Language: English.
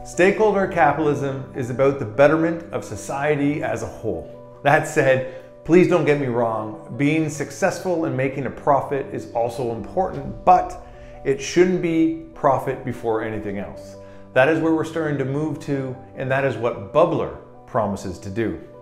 Stakeholder capitalism is about the betterment of society as a whole. That said, please don't get me wrong, being successful and making a profit is also important, but it shouldn't be profit before anything else. That is where we're starting to move to, and that is what Bubblr promises to do.